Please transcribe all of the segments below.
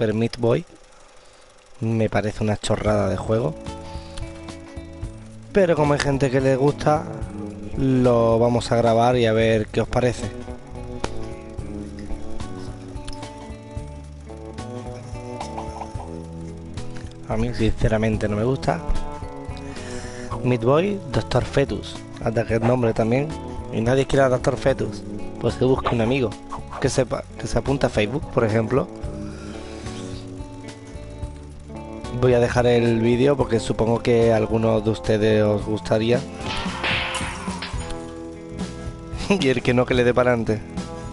Super Meat Boy. Me parece una chorrada de juego. Pero como hay gente que le gusta, lo vamos a grabar y a ver qué os parece. A mí sinceramente no me gusta. Meat Boy, Doctor Fetus. Hasta que el nombre también. Y nadie quiere a Doctor Fetus. Pues se busca un amigo que sepa, que se apunte a Facebook, por ejemplo. Voy a dejar el vídeo porque supongo que a algunos de ustedes os gustaría. Y el que no, que le dé para adelante.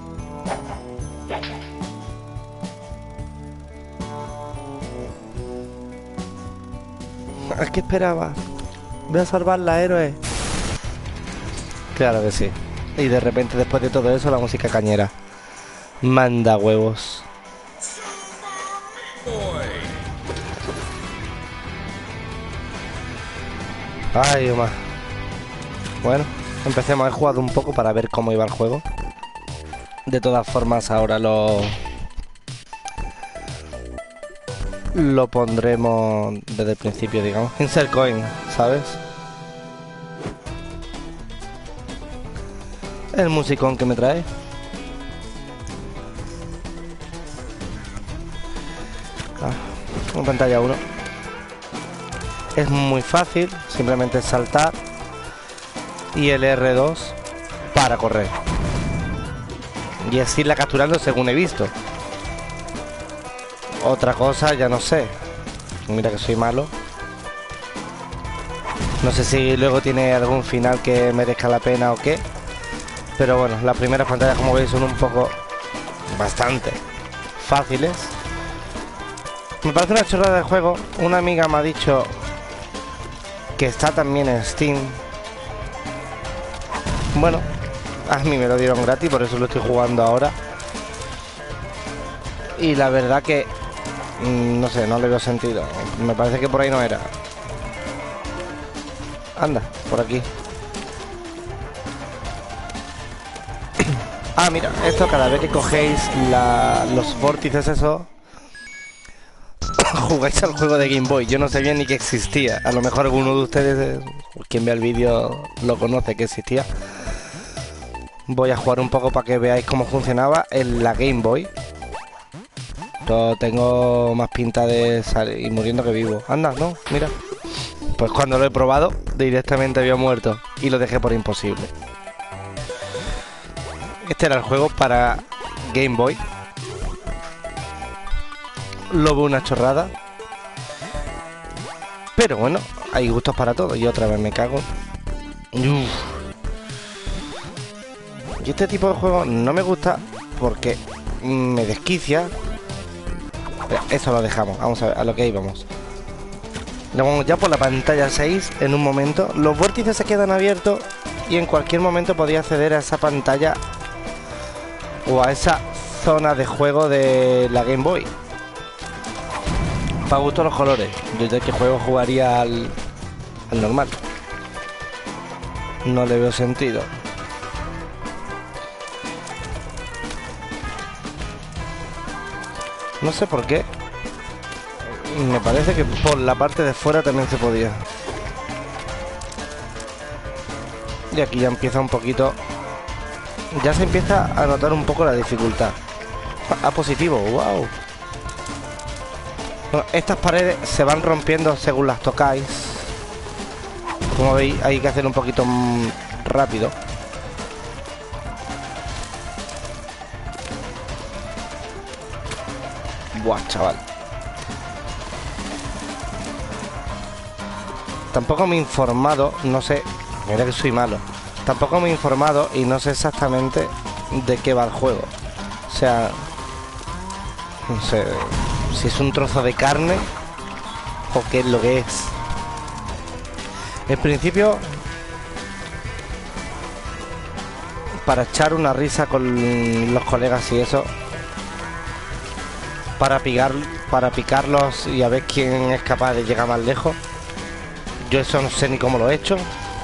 ¿A qué esperaba? Voy a salvar la héroe. Claro que sí. Y de repente, después de todo eso, la música cañera. Manda huevos. Ay, Omar. Bueno, empecemos. He jugado un poco para ver cómo iba el juego. De todas formas, ahora lo pondremos desde el principio, digamos. Insert coin, ¿sabes? El musicón que me trae. En pantalla 1. Es muy fácil, simplemente saltar y el R2 para correr. Y es irla capturando según he visto. Otra cosa ya no sé. Mira que soy malo. No sé si luego tiene algún final que merezca la pena o qué. Pero bueno, las primeras pantallas, como veis, son un poco bastante fáciles. Me parece una chorrada de juego. Una amiga me ha dicho que está también en Steam. Bueno, a mí me lo dieron gratis, por eso lo estoy jugando ahora. Y la verdad que no sé, no le veo sentido. Me parece que por ahí no era. Anda, por aquí. Ah, mira, esto cada vez que cogéis los vórtices esos, jugáis al juego de Game Boy. Yo no sabía ni que existía. A lo mejor alguno de ustedes, quien vea el vídeo, lo conoce que existía. Voy a jugar un poco para que veáis cómo funcionaba en la Game Boy. Yo tengo más pinta de salir muriendo que vivo. Anda, no, mira. Pues cuando lo he probado, directamente había muerto y lo dejé por imposible. Este era el juego para Game Boy. Lo veo una chorrada. Pero bueno, hay gustos para todo. Y otra vez me cago. Uf. Y este tipo de juego no me gusta porque me desquicia. Eso lo dejamos. Vamos a ver, a lo que íbamos. Vamos ya por la pantalla 6 en un momento. Los vórtices se quedan abiertos y en cualquier momento podía acceder a esa pantalla o a esa zona de juego de la Game Boy. Para gusto los colores. Yo de qué juego jugaría al normal. No le veo sentido. No sé por qué. Me parece que por la parte de fuera también se podía. Y aquí ya empieza un poquito. Ya se empieza a notar un poco la dificultad. A positivo, wow. Bueno, estas paredes se van rompiendo según las tocáis. Como veis, hay que hacer un poquito rápido. Buah, chaval. Tampoco me he informado, no sé. Mira que soy malo. Tampoco me he informado y no sé exactamente de qué va el juego. O sea, no sé si es un trozo de carne o qué es lo que es. En principio, para echar una risa con los colegas y eso, para picarlos y a ver quién es capaz de llegar más lejos. Yo eso no sé ni cómo lo he hecho.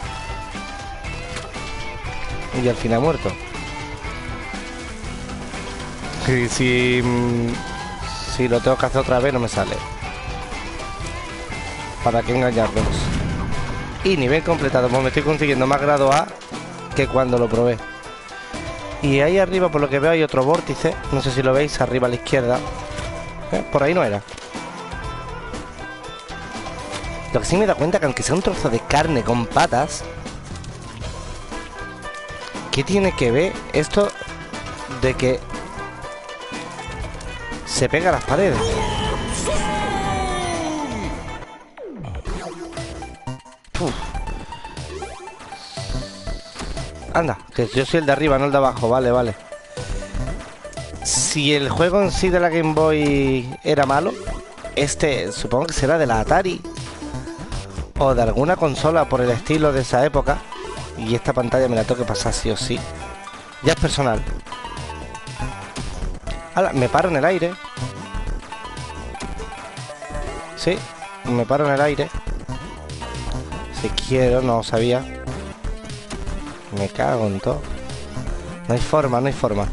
Y al final he muerto. Si si lo tengo que hacer otra vez no me sale. ¿Para qué engañarnos? Y nivel completado, pues me estoy consiguiendo más grado A que cuando lo probé. Y ahí arriba, por lo que veo, hay otro vórtice. No sé si lo veis, arriba a la izquierda. Por ahí no era. Lo que sí me da cuenta que aunque sea un trozo de carne con patas, ¿qué tiene que ver esto de que se pega a las paredes? Uf. Anda, que yo soy el de arriba, no el de abajo. Vale, vale. Si el juego en sí de la Game Boy era malo, este supongo que será de la Atari o de alguna consola por el estilo de esa época. Y esta pantalla me la tengo que pasar sí o sí. Ya es personal. ¡Hala! Me paro en el aire. Sí, me paro en el aire. Si quiero, no sabía. Me cago en todo. No hay forma, no hay forma.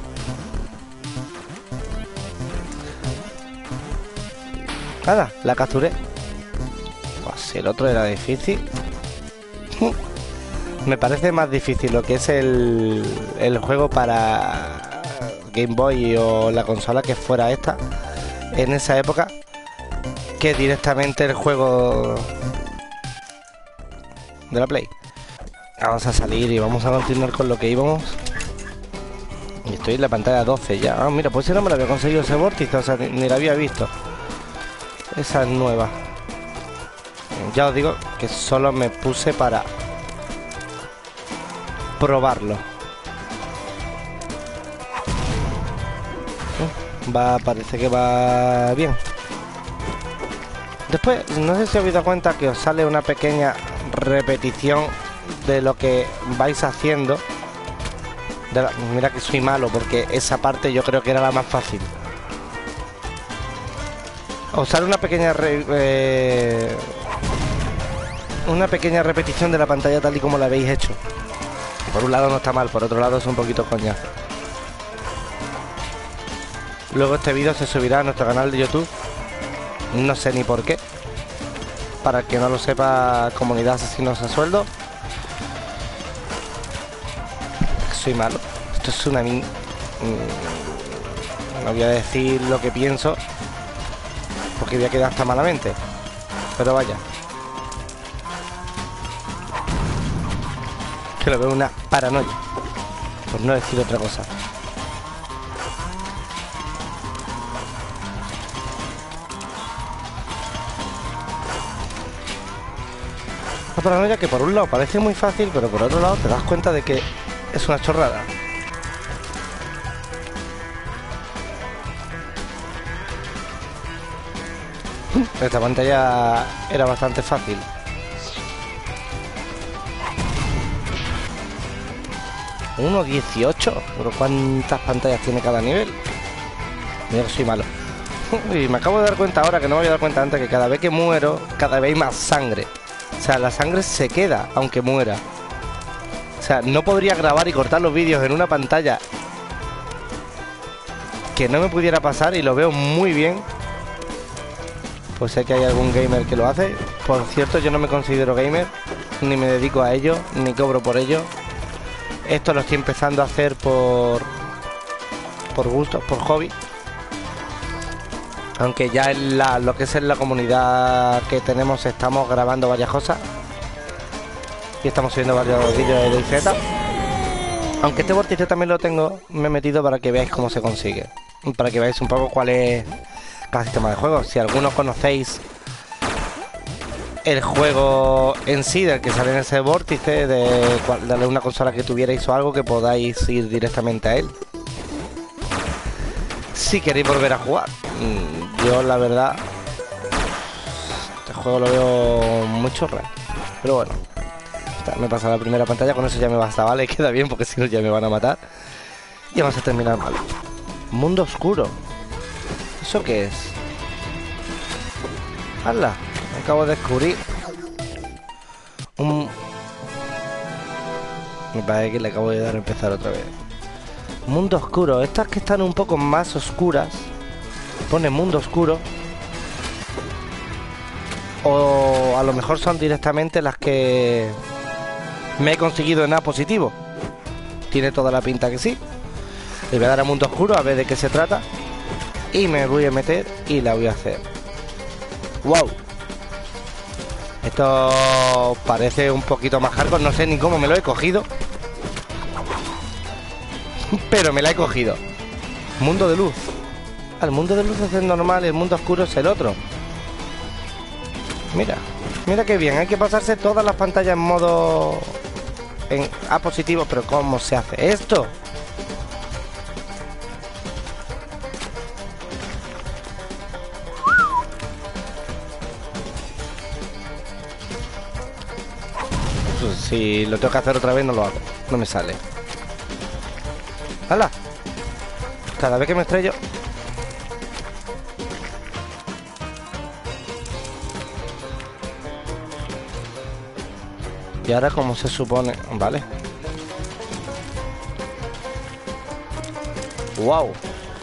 Nada, la capturé. Pues el otro era difícil. Me parece más difícil lo que es el juego para Game Boy o la consola que fuera esta en esa época, que directamente el juego de la Play. Vamos a salir y vamos a continuar con lo que íbamos. Y estoy en la pantalla 12 ya. Ah, mira, pues si no me lo había conseguido ese vórtice, o sea, ni la había visto. Esa es nueva. Ya os digo que solo me puse para probarlo. Parece que va bien. Después, no sé si os habéis dado cuenta que os sale una pequeña repetición de lo que vais haciendo. Mira que soy malo, porque esa parte yo creo que era la más fácil. Os sale una pequeña repetición de la pantalla tal y como la habéis hecho. Por un lado no está mal, por otro lado es un poquito coñazo. Luego este vídeo se subirá a nuestro canal de YouTube. No sé ni por qué. Para el que no lo sepa, comunidad asesinos a sueldo. Soy malo. Esto es una... No voy a decir lo que pienso, porque voy a quedar hasta malamente. Pero vaya. Que lo veo una paranoia, por no decir otra cosa. Una paranoia que por un lado parece muy fácil, pero por otro lado te das cuenta de que es una chorrada. Esta pantalla era bastante fácil. ¿1.18? ¿Pero cuántas pantallas tiene cada nivel? Mira que soy malo. Y me acabo de dar cuenta ahora, que no me había dado cuenta antes, que cada vez que muero, cada vez hay más sangre. O sea, la sangre se queda aunque muera. O sea, no podría grabar y cortar los vídeos en una pantalla que no me pudiera pasar, y lo veo muy bien. Pues sé que hay algún gamer que lo hace. Por cierto, yo no me considero gamer, ni me dedico a ello, ni cobro por ello. Esto lo estoy empezando a hacer por gusto, por hobby. Aunque ya en lo que es en la comunidad que tenemos estamos grabando varias cosas. Y estamos subiendo varios vídeos de DayZ. Aunque este vórtice también lo tengo, me he metido para que veáis cómo se consigue. Para que veáis un poco cuál es cada sistema de juego. Si algunos conocéis el juego en sí, del que sale en ese vórtice, de una consola que tuvierais o algo, que podáis ir directamente a él si queréis volver a jugar. Yo la verdad, este juego lo veo muy chorra, pero bueno, me pasa la primera pantalla, con eso ya me basta, vale, queda bien, porque si no ya me van a matar y vamos a terminar mal. Mundo oscuro, ¿eso qué es? ¡Hala! Acabo de descubrir me parece que le acabo de dar a empezar otra vez. Mundo oscuro. Estas que están un poco más oscuras Pone mundo oscuro. O a lo mejor son directamente las que me he conseguido en A positivo. Tiene toda la pinta que sí. Le voy a dar a mundo oscuro a ver de qué se trata. Y me voy a meter y la voy a hacer. ¡Wow! Esto parece un poquito más hardcore. No sé ni cómo me lo he cogido. Pero me la he cogido. Mundo de luz. El mundo de luz es el normal y el mundo oscuro es el otro. Mira, mira qué bien. Hay que pasarse todas las pantallas en modo... en A positivo. Pero ¿cómo se hace esto? Si lo tengo que hacer otra vez no lo hago. No me sale. ¡Hala! Cada vez que me estrello... Y ahora como se supone... Vale. ¡Wow!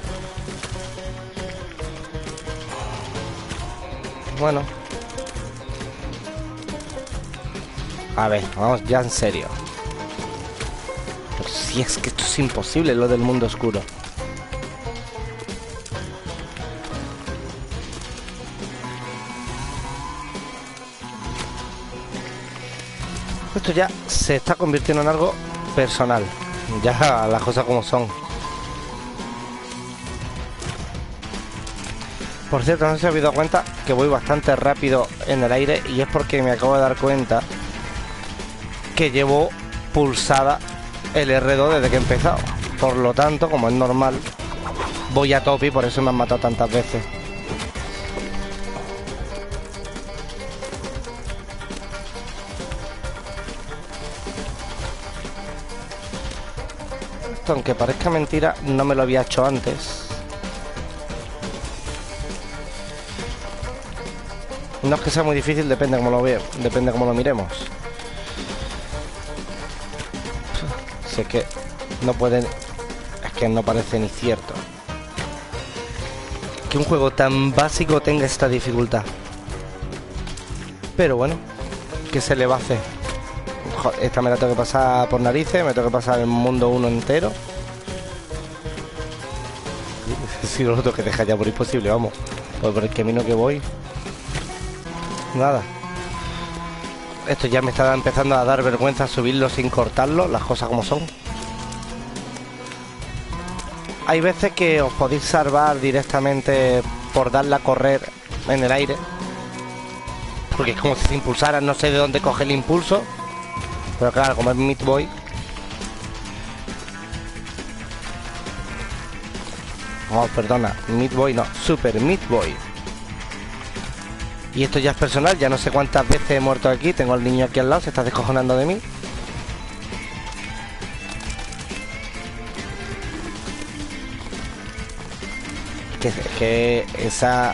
Bueno. A ver, vamos ya en serio. Pero si es que esto es imposible, lo del mundo oscuro. Esto ya se está convirtiendo en algo personal. Ya las cosas como son. Por cierto, no sé si os habéis dado cuenta que voy bastante rápido en el aire. Y es porque me acabo de dar cuenta que llevo pulsada el R2 desde que he empezado. Por lo tanto, como es normal, voy a tope y por eso me han matado tantas veces. Esto, aunque parezca mentira, no me lo había hecho antes. No es que sea muy difícil, depende de cómo lo veo, depende de cómo lo miremos. Si es que no pueden... Es que no parece ni cierto que un juego tan básico tenga esta dificultad. Pero bueno, ¿qué se le va a hacer? Joder, esta me la tengo que pasar por narices, me tengo que pasar el mundo 1 entero. Si no lo tengo que dejar ya por imposible, vamos. Pues por el camino que voy. Nada. Esto ya me está empezando a dar vergüenza subirlo sin cortarlo, las cosas como son. Hay veces que os podéis salvar directamente por darla a correr en el aire. Porque es como si se impulsara, no sé de dónde coge el impulso. Pero claro, como es Meat Boy. Oh, perdona, Meat Boy no, Super Meat Boy. Y esto ya es personal, ya no sé cuántas veces he muerto aquí. Tengo al niño aquí al lado, se está descojonando de mí. Que esa...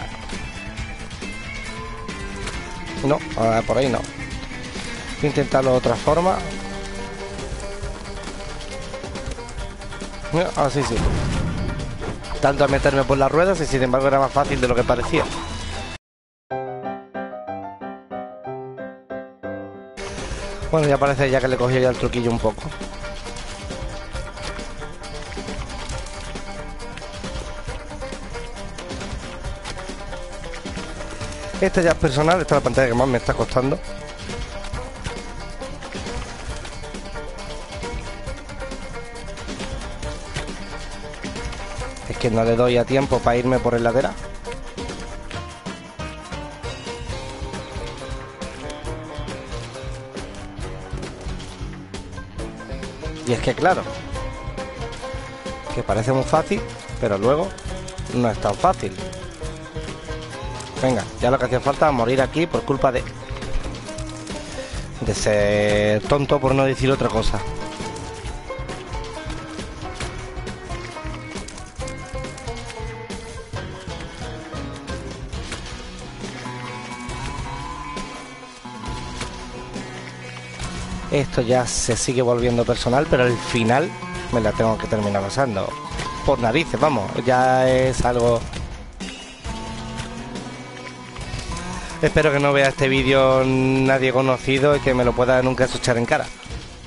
No, por ahí no. Voy a intentarlo de otra forma. Así sí. Tanto a meterme por las ruedas y sin embargo era más fácil de lo que parecía. Bueno, ya parece ya que le cogí ya el truquillo un poco. Esta ya es personal, esta es la pantalla que más me está costando. Es que no le doy a tiempo para irme por el lateral. Y es que claro, que parece muy fácil, pero luego no es tan fácil. Venga, ya lo que hacía falta es morir aquí por culpa de ser tonto, por no decir otra cosa. Esto ya se sigue volviendo personal, pero al final me la tengo que terminar pasando. Por narices, vamos, ya es algo Espero que no vea este vídeo nadie conocido y que me lo pueda nunca echar en cara.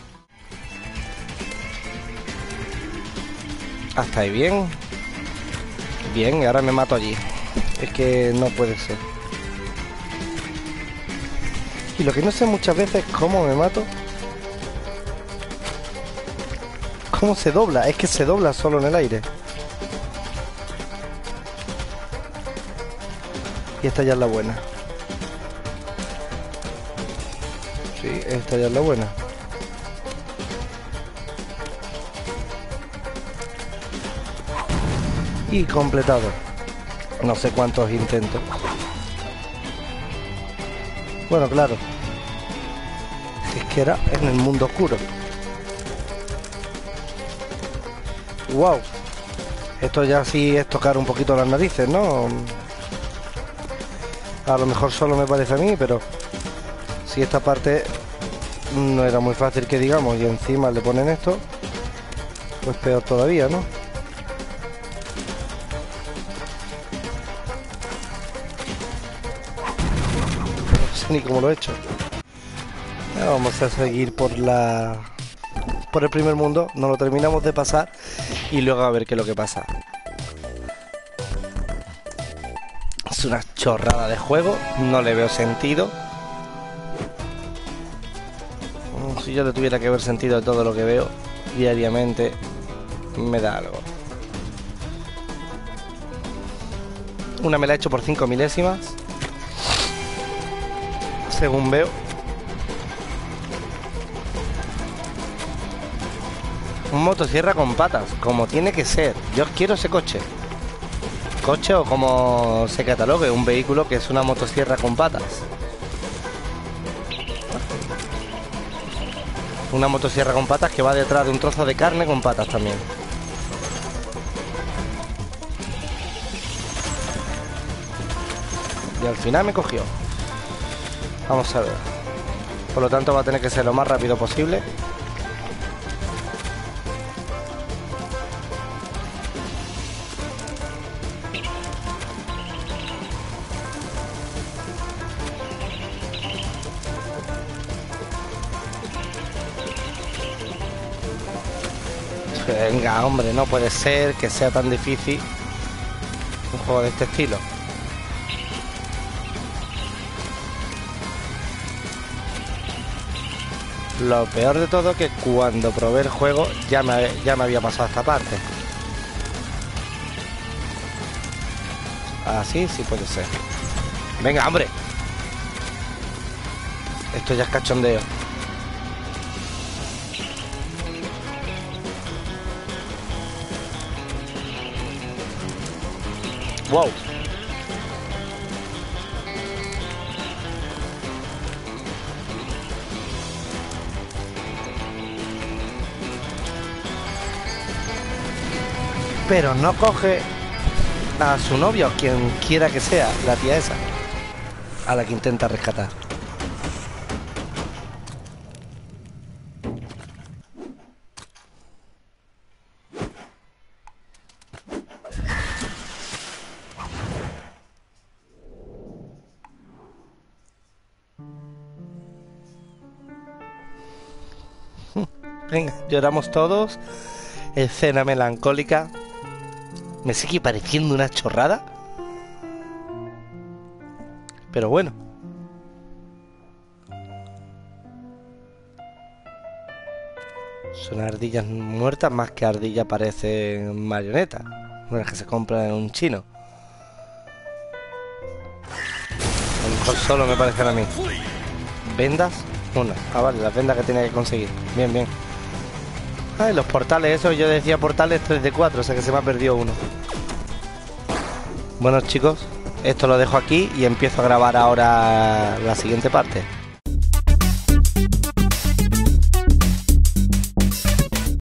Hasta ahí bien. Bien, y ahora me mato allí. Es que no puede ser. Y lo que no sé muchas veces es cómo me mato. ¿Cómo se dobla? Es que se dobla solo en el aire. Y esta ya es la buena. Sí, esta ya es la buena. Y completado. No sé cuántos intentos. Bueno, claro. Es que era en el mundo oscuro. Wow. Esto ya sí es tocar un poquito las narices, ¿no? A lo mejor solo me parece a mí, pero si esta parte no era muy fácil que digamos y encima le ponen esto, pues peor todavía, ¿no? No sé ni cómo lo he hecho. Vamos a seguir por el primer mundo, nos lo terminamos de pasar y luego a ver qué es lo que pasa. Es una chorrada de juego, no le veo sentido. Si yo le tuviera que ver sentido a todo lo que veo diariamente, me da algo. Una me la he hecho por 5 milésimas, según veo. Un motosierra con patas, como tiene que ser. Yo quiero ese coche. Coche o como se catalogue, un vehículo que es una motosierra con patas. Una motosierra con patas que va detrás de un trozo de carne con patas también. Y al final me cogió. Vamos a ver. Por lo tanto va a tener que ser lo más rápido posible. Venga, hombre, no puede ser que sea tan difícil un juego de este estilo. Lo peor de todo es que cuando probé el juego ya me había pasado esta parte. Así sí puede ser. Venga, hombre. Esto ya es cachondeo. Wow. Pero no coge a su novio, quien quiera que sea, la tía esa, a la que intenta rescatar. Venga, lloramos todos. Escena melancólica. Me sigue pareciendo una chorrada, pero bueno. Son ardillas muertas más que ardillas parecen marionetas, las que se compran en un chino. A lo mejor solo me parecen a mí. ¿Vendas? Una. Ah, vale, las vendas que tenía que conseguir. Bien, bien. Ah, y los portales, eso yo decía portales 3 de 4, o sea que se me ha perdido uno. Bueno, chicos, esto lo dejo aquí y empiezo a grabar ahora la siguiente parte.